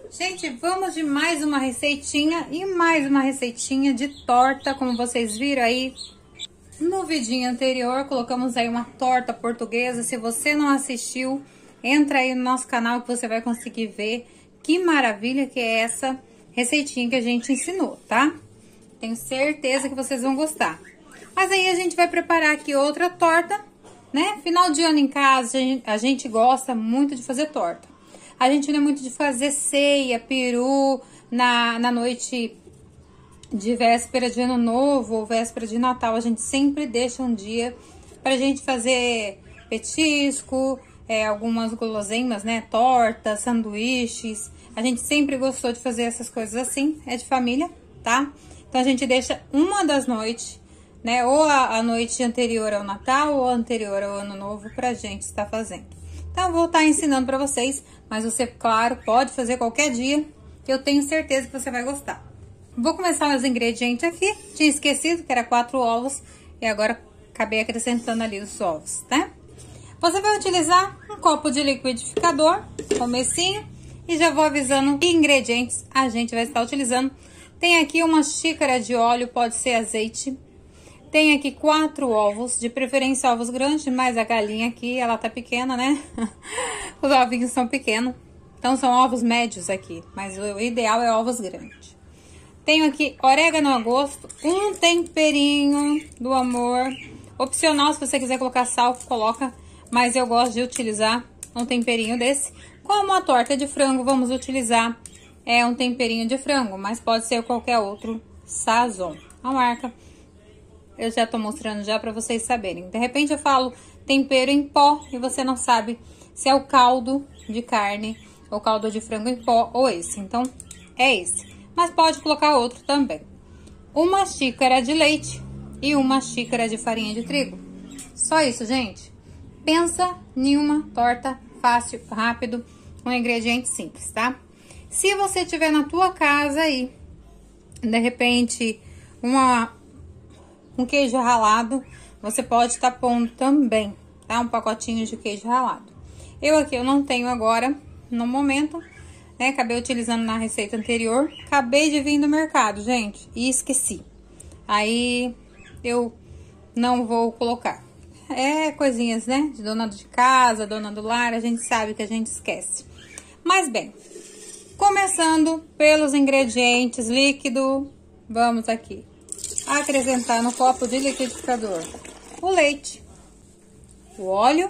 Gente, vamos de mais uma receitinha e mais uma receitinha de torta, como vocês viram aí no vidinho anterior, colocamos aí uma torta portuguesa. Se você não assistiu, entra aí no nosso canal que você vai conseguir ver que maravilha que é essa receitinha que a gente ensinou, tá? Tenho certeza que vocês vão gostar. Mas aí a gente vai preparar aqui outra torta, né? Final de ano em casa, a gente gosta muito de fazer torta. A gente não é muito de fazer ceia, peru, na noite de véspera de ano novo ou véspera de Natal. A gente sempre deixa um dia pra gente fazer petisco, algumas guloseimas, né? Tortas, sanduíches. A gente sempre gostou de fazer essas coisas assim, é de família, tá? Então a gente deixa uma das noites, né? Ou a noite anterior ao Natal ou anterior ao Ano Novo pra gente estar fazendo. Então, eu vou estar ensinando pra vocês, mas você, claro, pode fazer qualquer dia, que eu tenho certeza que você vai gostar. Vou começar os ingredientes aqui. Tinha esquecido que era 4 ovos e agora acabei acrescentando ali os ovos, tá? Você vai utilizar um copo de liquidificador, comecinho, e já vou avisando que ingredientes a gente vai estar utilizando. Tem aqui uma xícara de óleo, pode ser azeite. Tem aqui 4 ovos, de preferência ovos grandes, mas a galinha aqui, ela tá pequena, né? Os ovinhos são pequenos, então são ovos médios aqui, mas o ideal é ovos grandes. Tenho aqui orégano a gosto, um temperinho do amor, opcional, se você quiser colocar sal, coloca, mas eu gosto de utilizar um temperinho desse. Como a torta de frango, vamos utilizar um temperinho de frango, mas pode ser qualquer outro sazon. A marca eu já tô mostrando já pra vocês saberem. De repente eu falo tempero em pó e você não sabe se é o caldo de carne ou caldo de frango em pó ou esse. Então, é esse. Mas pode colocar outro também. Uma xícara de leite e uma xícara de farinha de trigo. Só isso, gente. Pensa em uma torta fácil, rápido, com ingredientes simples, tá? Se você tiver na tua casa aí, de repente, um queijo ralado, você pode estar pondo também, tá? Um pacotinho de queijo ralado. Eu não tenho agora, no momento, né? Acabei utilizando na receita anterior. Acabei de vir do mercado, gente, e esqueci. Aí, eu não vou colocar. É coisinhas, né? De dona de casa, dona do lar, a gente sabe que a gente esquece. Mas bem, começando pelos ingredientes líquido, vamos aqui acrescentar no copo de liquidificador o leite, o óleo,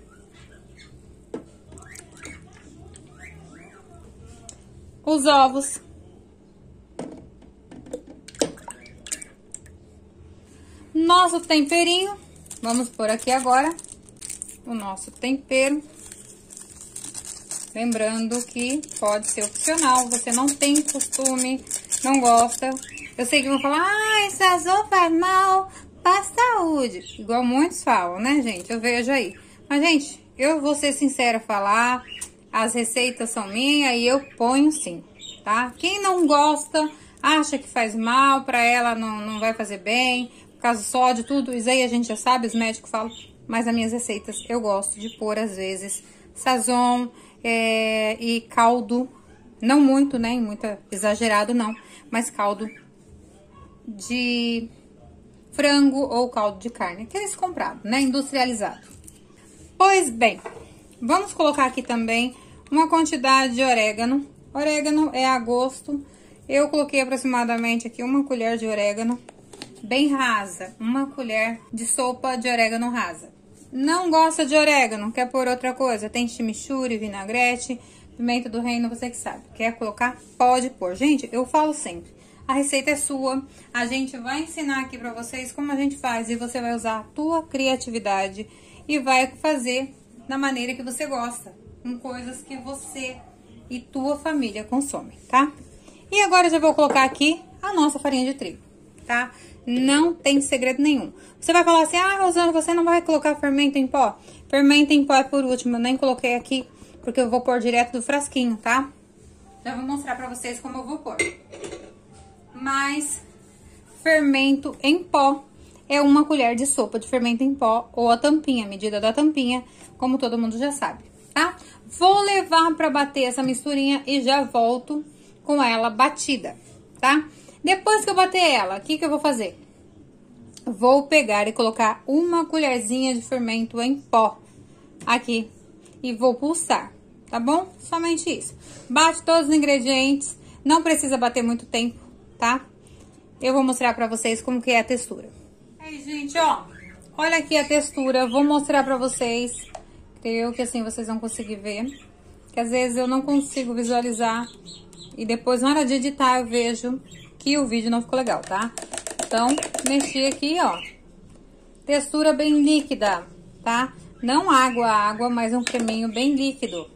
os ovos, nosso temperinho. Vamos pôr aqui agora o nosso tempero. Lembrando que pode ser opcional, você não tem costume, não gosta. Eu sei que vão falar, sazon faz mal pra saúde. Igual muitos falam, né, gente? Eu vejo aí. Mas, gente, eu vou ser sincera falar, as receitas são minhas e eu ponho sim, tá? Quem não gosta, acha que faz mal, pra ela não vai fazer bem, por causa do sódio, tudo, isso aí a gente já sabe, os médicos falam. Mas as minhas receitas eu gosto de pôr, às vezes, sazon e caldo, não muito, né, muito exagerado não, mas caldo de frango ou caldo de carne, aqueles comprados, né, industrializado. Pois bem, vamos colocar aqui também uma quantidade de orégano. Orégano é a gosto. Eu coloquei aproximadamente aqui uma colher de orégano, bem rasa, uma colher de sopa de orégano rasa. Não gosta de orégano, quer pôr outra coisa? Tem chimichurri, vinagrete, pimenta do reino, você que sabe. Quer colocar? Pode pôr. Gente, eu falo sempre. A receita é sua, a gente vai ensinar aqui pra vocês como a gente faz e você vai usar a tua criatividade e vai fazer da maneira que você gosta, com coisas que você e tua família consomem, tá? E agora eu já vou colocar aqui a nossa farinha de trigo, tá? Não tem segredo nenhum. Você vai falar assim, Rosana, você não vai colocar fermento em pó? Fermento em pó é por último, eu nem coloquei aqui, porque eu vou pôr direto do frasquinho, tá? Já vou mostrar pra vocês como eu vou pôr. Mas fermento em pó é uma colher de sopa de fermento em pó ou a tampinha, a medida da tampinha, como todo mundo já sabe, tá? Vou levar para bater essa misturinha e já volto com ela batida, tá? Depois que eu bater ela, o que eu vou fazer? Vou pegar e colocar uma colherzinha de fermento em pó aqui e vou pulsar, tá bom? Somente isso. Bate todos os ingredientes, não precisa bater muito tempo, tá? Eu vou mostrar pra vocês como que é a textura. Aí, gente, ó, olha aqui a textura, vou mostrar pra vocês. Creio que assim vocês vão conseguir ver, que às vezes eu não consigo visualizar e depois na hora de editar eu vejo que o vídeo não ficou legal, tá? Então, mexi aqui, ó, textura bem líquida, tá? Não água, mas um creminho bem líquido.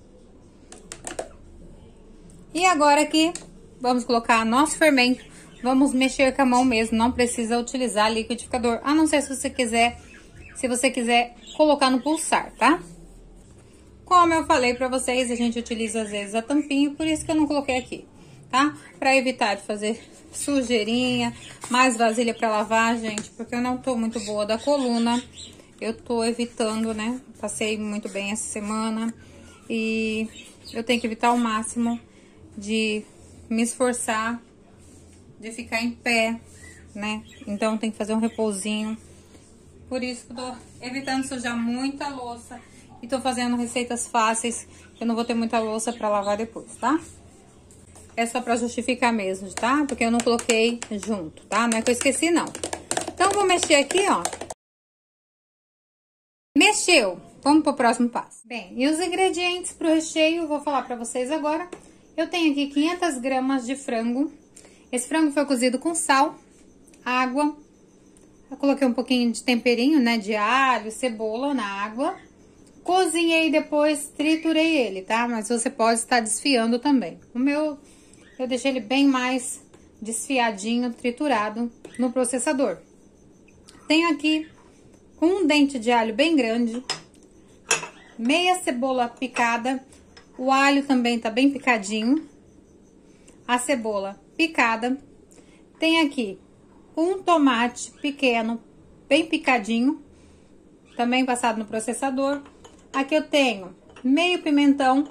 E agora aqui, vamos colocar nosso fermento, vamos mexer com a mão mesmo, não precisa utilizar liquidificador, a não ser se você quiser colocar no pulsar, tá? Como eu falei pra vocês, a gente utiliza às vezes a tampinha, por isso que eu não coloquei aqui, tá? Pra evitar de fazer sujeirinha, mais vasilha pra lavar, gente, porque eu não tô muito boa da coluna. Eu tô evitando, né? Passei muito bem essa semana e eu tenho que evitar ao máximo de me esforçar, de ficar em pé, né? Então tem que fazer um repousinho. Por isso que eu tô evitando sujar muita louça e tô fazendo receitas fáceis, que eu não vou ter muita louça pra lavar depois, tá? É só pra justificar mesmo, tá? Porque eu não coloquei junto, tá? Não é que eu esqueci, não. Então, vou mexer aqui, ó. Mexeu! Vamos pro próximo passo. Bem, e os ingredientes pro recheio, eu vou falar pra vocês agora. Eu tenho aqui 500 gramas de frango. Esse frango foi cozido com sal, água. Eu coloquei um pouquinho de temperinho, né? De alho, cebola na água. Cozinhei e depois triturei ele, tá? Mas você pode estar desfiando também. O meu, eu deixei ele bem mais desfiadinho, triturado no processador. Tenho aqui um dente de alho bem grande, meia cebola picada, o alho também tá bem picadinho, a cebola picada. Tem aqui um tomate pequeno, bem picadinho, também passado no processador. Aqui eu tenho meio pimentão.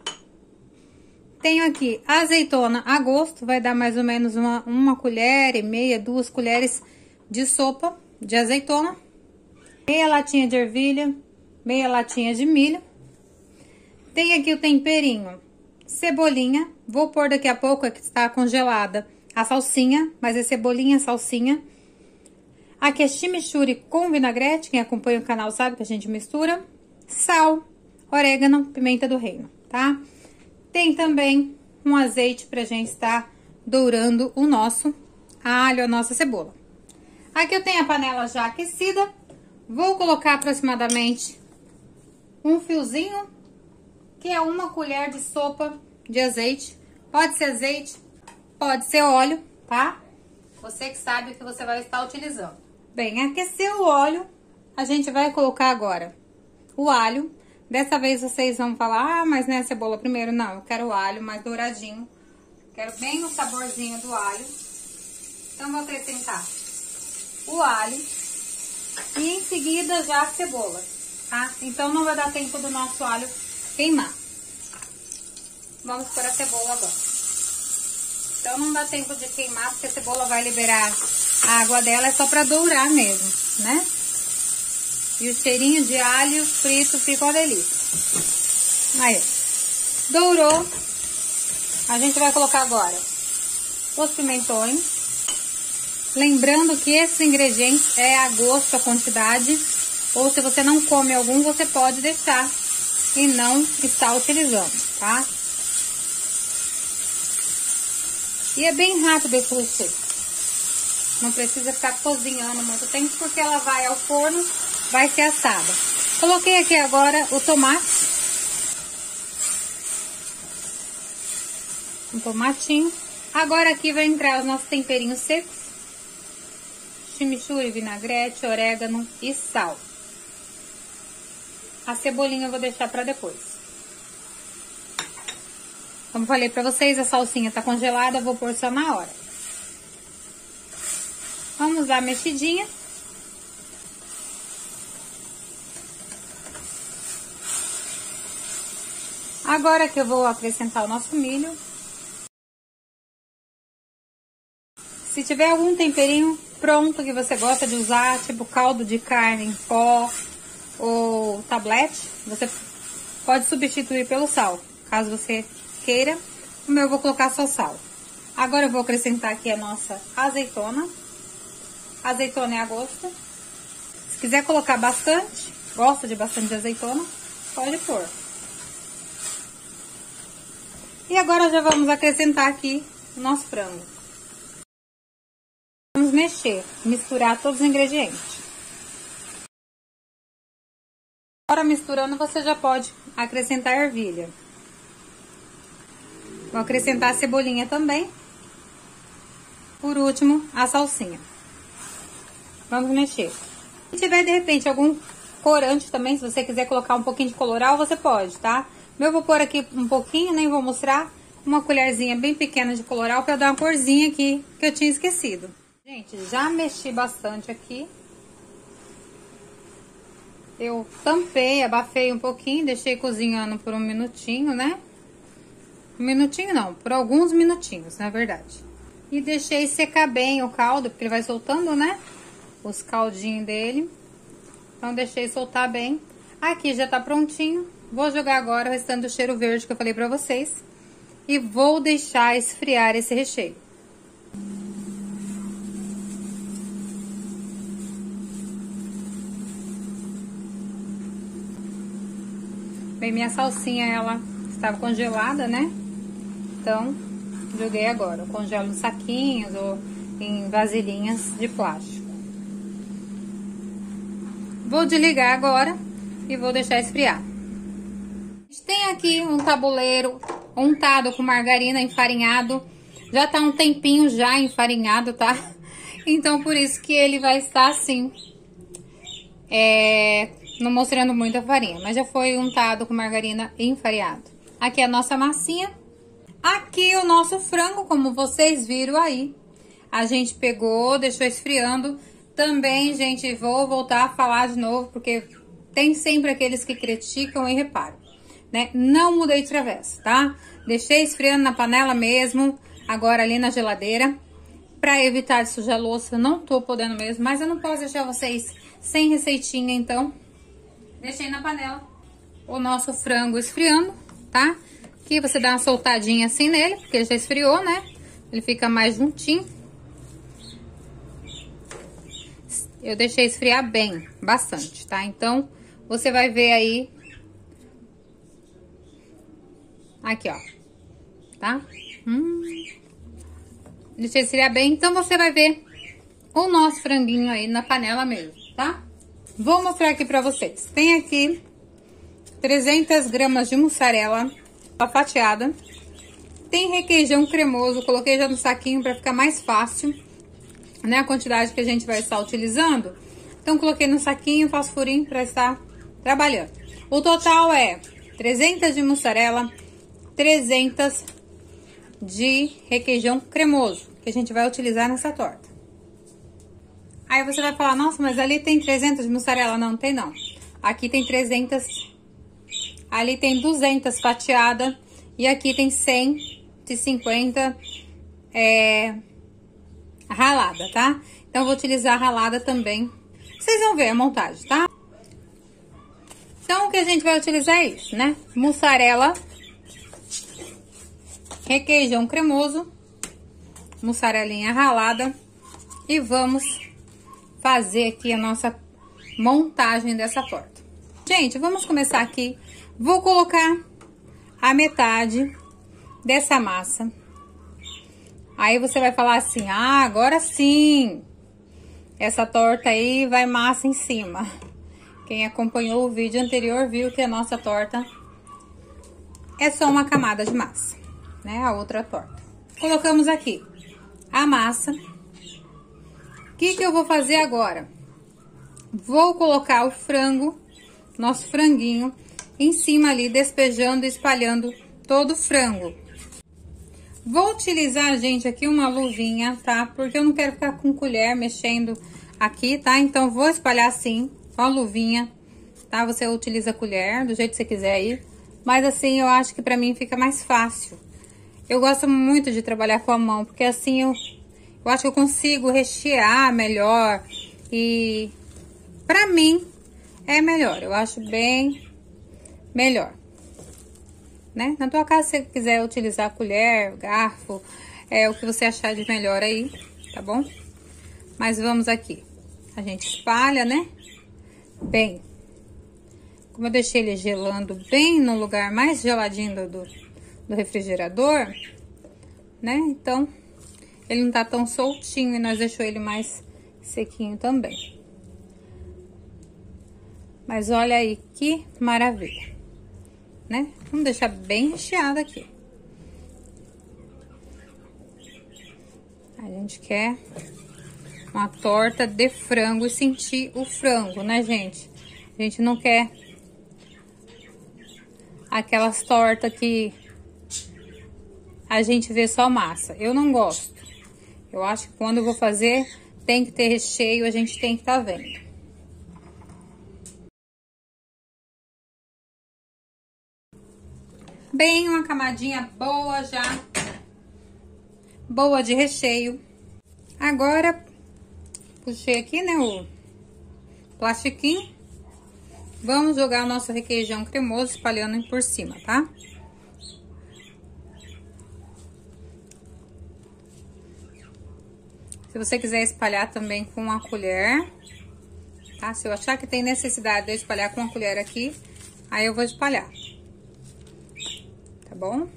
Tenho aqui azeitona a gosto, vai dar mais ou menos uma colher e meia, 2 colheres de sopa de azeitona. Meia latinha de ervilha, meia latinha de milho. Tem aqui o temperinho, cebolinha. Vou pôr daqui a pouco, que está congelada, a salsinha, mas é cebolinha, salsinha. Aqui é chimichurri com vinagrete, quem acompanha o canal sabe que a gente mistura. Sal, orégano, pimenta do reino, tá? Tem também um azeite pra gente estar dourando o nosso alho, a nossa cebola. Aqui eu tenho a panela já aquecida. Vou colocar aproximadamente um fiozinho, que é 1 colher de sopa de azeite. Pode ser azeite, pode ser óleo, tá? Você que sabe o que você vai estar utilizando. Bem, aqueceu o óleo, a gente vai colocar agora o alho. Dessa vez vocês vão falar, ah, mas não é a cebola primeiro. Não, eu quero o alho mais douradinho. Quero bem o saborzinho do alho. Então, vou acrescentar o alho e em seguida já a cebola, tá? Então, não vai dar tempo do nosso alho queimar. Vamos pôr a cebola agora. Então, não dá tempo de queimar, porque a cebola vai liberar a água dela, é só pra dourar mesmo, né? E o cheirinho de alho frito fica uma delícia. Aí, dourou. A gente vai colocar agora os pimentões. Lembrando que esses ingredientes é a gosto, a quantidade. Ou se você não come algum, você pode deixar e não está utilizando, tá? E é bem rápido esse recheio. Não precisa ficar cozinhando muito tempo, porque ela vai ao forno, vai ser assada. Coloquei aqui agora o tomate. Um tomatinho. Agora aqui vai entrar os nossos temperinhos secos. Chimichurri, vinagrete, orégano e sal. A cebolinha eu vou deixar pra depois. Como falei pra vocês, a salsinha tá congelada, eu vou pôr só na hora. Vamos dar a mexidinha. Agora que eu vou acrescentar o nosso milho. Se tiver algum temperinho pronto que você gosta de usar, tipo caldo de carne em pó ou tablete, você pode substituir pelo sal, caso você queira. O meu eu vou colocar só sal. Agora eu vou acrescentar aqui a nossa azeitona. Azeitona é a gosto. Se quiser colocar bastante, gosta de bastante azeitona, pode pôr. E agora já vamos acrescentar aqui o nosso frango. Vamos mexer, misturar todos os ingredientes. Agora misturando, você já pode acrescentar a ervilha. Vou acrescentar a cebolinha também. Por último, a salsinha. Vamos mexer. Se tiver de repente algum corante também, se você quiser colocar um pouquinho de colorau, você pode, tá? Eu vou pôr aqui um pouquinho, nem vou mostrar. Uma colherzinha bem pequena de colorau para dar uma corzinha aqui que eu tinha esquecido. Gente, já mexi bastante aqui. Eu tampei, abafei um pouquinho, deixei cozinhando por um minutinho, né? Um minutinho não, por alguns minutinhos, na verdade. E deixei secar bem o caldo, porque ele vai soltando, né? Os caldinhos dele. Então, deixei soltar bem. Aqui já tá prontinho. Vou jogar agora o restante do cheiro verde que eu falei pra vocês. E vou deixar esfriar esse recheio. Bem, minha salsinha, ela estava congelada, né? Então, joguei agora. Eu congelo em saquinhos ou em vasilhinhas de plástico. Vou desligar agora e vou deixar esfriar. Tem aqui um tabuleiro untado com margarina, enfarinhado. Já tá um tempinho já enfarinhado, tá? Então, por isso que ele vai estar assim. Não mostrando muito a farinha, mas já foi untado com margarina e enfarinhado. Aqui a nossa massinha. Aqui o nosso frango, como vocês viram aí. A gente pegou, deixou esfriando. Também, gente, vou voltar a falar de novo, porque tem sempre aqueles que criticam e reparam, né? Não mudei de travessa, tá? Deixei esfriando na panela mesmo, agora ali na geladeira, pra evitar de sujar a louça. Não tô podendo mesmo, mas eu não posso deixar vocês sem receitinha, então deixei na panela o nosso frango esfriando, tá? Aqui você dá uma soltadinha assim nele, porque ele já esfriou, né? Ele fica mais juntinho. Eu deixei esfriar bem, bastante, tá? Então, você vai ver aí. Aqui, ó. Tá? Deixei esfriar bem. Então, você vai ver o nosso franguinho aí na panela mesmo, tá? Vou mostrar aqui pra vocês. Tem aqui 300 gramas de mussarela fatiada. Tem requeijão cremoso. Coloquei já no saquinho pra ficar mais fácil, né, a quantidade que a gente vai estar utilizando. Então, coloquei no saquinho, faço furinho para estar trabalhando. O total é 300 de mussarela, 300 de requeijão cremoso, que a gente vai utilizar nessa torta. Aí você vai falar, nossa, mas ali tem 300 de mussarela. Não, tem não. Aqui tem 300, ali tem 200 fatiada e aqui tem 150 ralada, tá? Então, eu vou utilizar a ralada também. Vocês vão ver a montagem, tá? Então, o que a gente vai utilizar é isso, né? Mussarela, requeijão cremoso, mussarelinha ralada. E vamos fazer aqui a nossa montagem dessa torta. Gente, vamos começar aqui. Vou colocar a metade dessa massa. Aí você vai falar assim, ah, agora sim, essa torta aí vai massa em cima. Quem acompanhou o vídeo anterior viu que a nossa torta é só uma camada de massa, né? A outra torta. Colocamos aqui a massa. O que eu vou fazer agora? Vou colocar o frango, nosso franguinho, em cima ali, despejando e espalhando todo o frango. Vou utilizar, gente, aqui uma luvinha, tá? Porque eu não quero ficar com colher mexendo aqui, tá? Então, vou espalhar assim, com a luvinha, tá? Você utiliza a colher, do jeito que você quiser aí. Mas assim, eu acho que pra mim fica mais fácil. Eu gosto muito de trabalhar com a mão, porque assim eu acho que eu consigo rechear melhor. E pra mim é melhor, eu acho bem melhor, né? Na tua casa, se você quiser utilizar colher, garfo, o que você achar de melhor aí, tá bom? Mas vamos aqui. A gente espalha, né? Bem. Como eu deixei ele gelando bem no lugar mais geladinho do refrigerador, né? Então, ele não tá tão soltinho e nós deixou ele mais sequinho também. Mas olha aí que maravilha, né? Vamos deixar bem recheado aqui. A gente quer uma torta de frango e sentir o frango, né, gente? A gente não quer aquelas tortas que a gente vê só massa. Eu não gosto. Eu acho que quando eu vou fazer, tem que ter recheio, a gente tem que estar vendo. Bem, uma camadinha boa já. Boa de recheio. Agora, puxei aqui, né, o plastiquinho. Vamos jogar o nosso requeijão cremoso espalhando por cima, tá? Se você quiser espalhar também com uma colher, tá? Se eu achar que tem necessidade de eu espalhar com uma colher aqui, aí eu vou espalhar. Tá bom?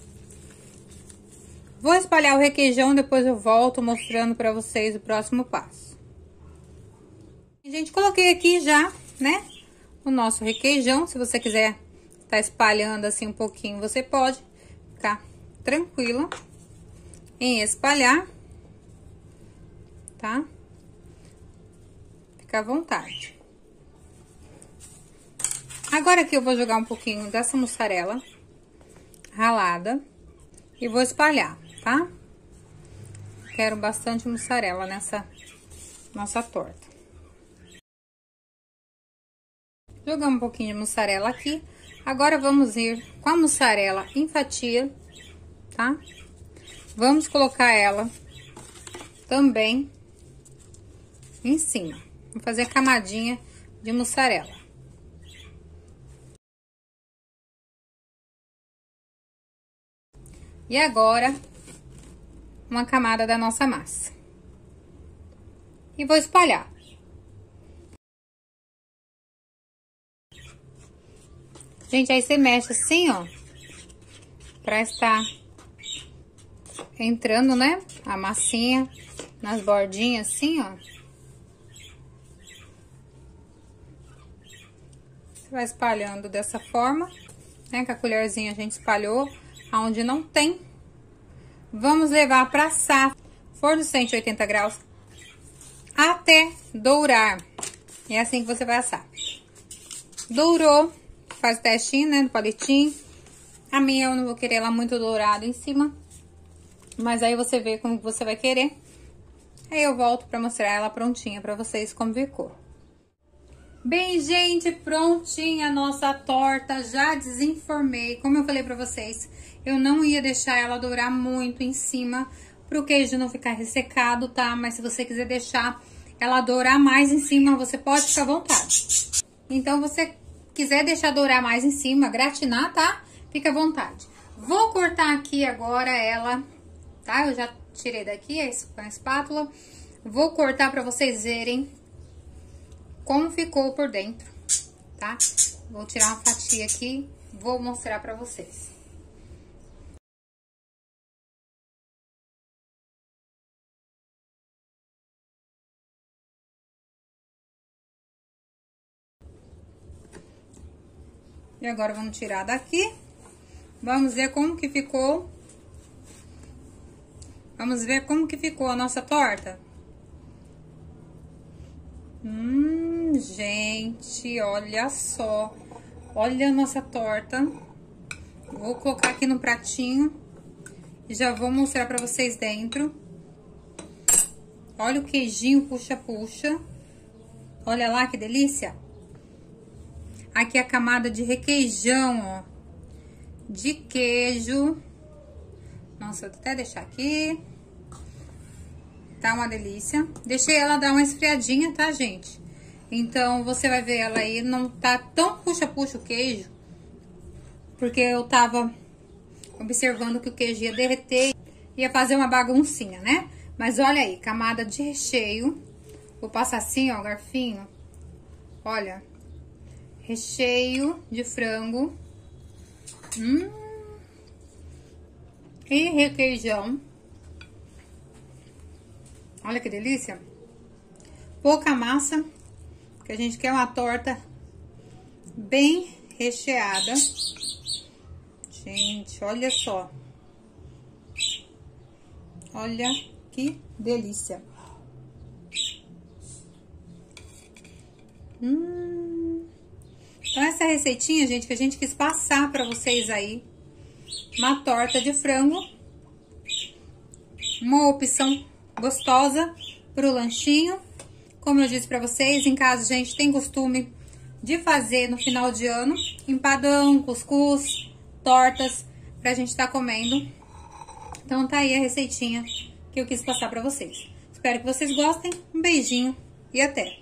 Vou espalhar o requeijão, depois eu volto mostrando pra vocês o próximo passo. Gente, coloquei aqui já, né? O nosso requeijão. Se você quiser tá espalhando assim um pouquinho, você pode ficar tranquila em espalhar, tá? Fica à vontade. Agora aqui eu vou jogar um pouquinho dessa mussarela ralada e vou espalhar, tá? Quero bastante mussarela nessa nossa torta. Jogamos um pouquinho de mussarela aqui. Agora vamos ir com a mussarela em fatia, tá? Vamos colocar ela também em cima. Vou fazer a camadinha de mussarela. E agora, uma camada da nossa massa. E vou espalhar. Gente, aí você mexe assim, ó, pra estar entrando, né, a massinha nas bordinhas assim, ó. Você vai espalhando dessa forma, né, com a colherzinha a gente espalhou, aonde não tem. Vamos levar pra assar, forno 180 graus, até dourar. É assim que você vai assar. Dourou. Faz o testinho, né, do palitinho. A minha eu não vou querer ela muito dourada em cima. Mas aí você vê como você vai querer. Aí eu volto pra mostrar ela prontinha pra vocês como ficou. Bem, gente, prontinha a nossa torta. Já desenformei. Como eu falei pra vocês, eu não ia deixar ela dourar muito em cima pro queijo não ficar ressecado, tá? Mas se você quiser deixar ela dourar mais em cima, você pode ficar à vontade. Então, você quiser deixar dourar mais em cima, gratinar, tá? Fica à vontade. Vou cortar aqui agora ela, tá? Eu já tirei daqui com a espátula. Vou cortar pra vocês verem como ficou por dentro, tá? Vou tirar uma fatia aqui, vou mostrar pra vocês. E agora, vamos tirar daqui. Vamos ver como que ficou. Vamos ver como que ficou a nossa torta. Gente, olha só. Olha a nossa torta. Vou colocar aqui no pratinho. E já vou mostrar pra vocês dentro. Olha o queijinho puxa-puxa. Olha lá que delícia. Aqui a camada de requeijão, ó. de queijo. Nossa, vou até deixar aqui. Tá uma delícia. Deixei ela dar uma esfriadinha, tá, gente? Então, você vai ver ela aí, não tá tão puxa-puxa o queijo. Porque eu tava observando que o queijo ia derreter, ia fazer uma baguncinha, né? Mas olha aí, camada de recheio. Vou passar assim, ó, garfinho. Olha, recheio de frango. E requeijão. Olha que delícia. Pouca massa, porque a gente quer uma torta bem recheada. Gente, olha só. Olha que delícia. Então, essa receitinha, gente, que a gente quis passar pra vocês aí. Uma torta de frango. Uma opção gostosa pro lanchinho. Como eu disse pra vocês, em casa a gente tem costume de fazer no final de ano empadão, cuscuz, tortas pra gente tá comendo. Então tá aí a receitinha que eu quis passar pra vocês. Espero que vocês gostem. Um beijinho e até!